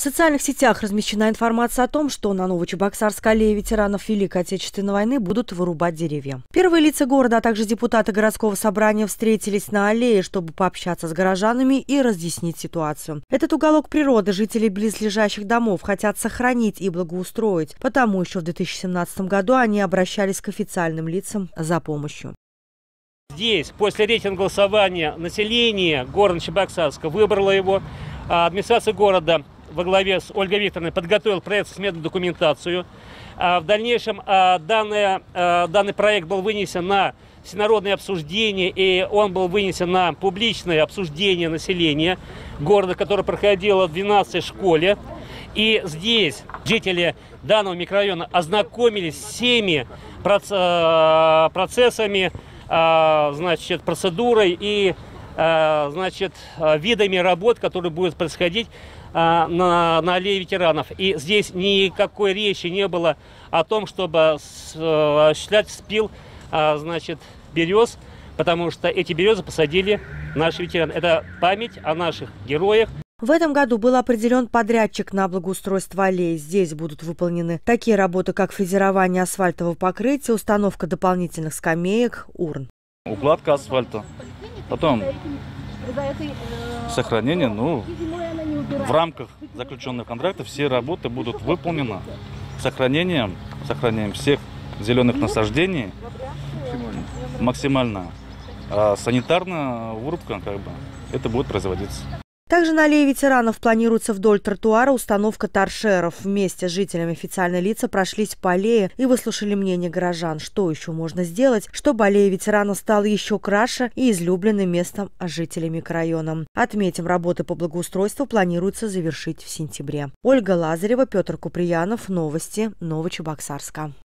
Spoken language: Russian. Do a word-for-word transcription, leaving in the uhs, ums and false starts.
социальных сетях размещена информация о том, что на Новочебоксарской аллее ветеранов Великой Отечественной войны будут вырубать деревья. Первые лица города, а также депутаты городского собрания встретились на аллее, чтобы пообщаться с горожанами и разъяснить ситуацию. Этот уголок природы жители близлежащих домов хотят сохранить и благоустроить, потому еще в две тысячи семнадцатом году они обращались к официальным лицам за помощью. Здесь после рейтинга голосования население города Новочебоксарска выбрало его. Администрация города во главе с Ольгой Викторовной подготовил проект с документацию. В дальнейшем данный, данный проект был вынесен на всенародное обсуждение, и он был вынесен на публичное обсуждение населения города, которое проходило в двенадцатой школе. И здесь жители данного микрорайона ознакомились с всеми процессами, значит, процедурой и значит, видами работ, которые будут происходить на, на аллее ветеранов. И здесь никакой речи не было о том, чтобы осуществлять спил значит, берез, потому что эти березы посадили наши ветераны. Это память о наших героях. В этом году был определен подрядчик на благоустройство аллеи. Здесь будут выполнены такие работы, как фрезерование асфальтового покрытия, установка дополнительных скамеек, урн. Укладка асфальта. Потом сохранение, ну, в рамках заключенных контрактов все работы будут выполнены сохранением, сохранением всех зеленых насаждений максимально. А санитарная вырубка, как бы, это будет производиться. Также на аллее ветеранов планируется вдоль тротуара установка торшеров. Вместе с жителями официальные лица прошлись по аллее и выслушали мнение горожан, что еще можно сделать, чтобы аллея ветеранов стала еще краше и излюбленным местом жителей микрорайона. Отметим, работы по благоустройству планируется завершить в сентябре. Ольга Лазарева, Петр Куприянов. Новости Новочебоксарска.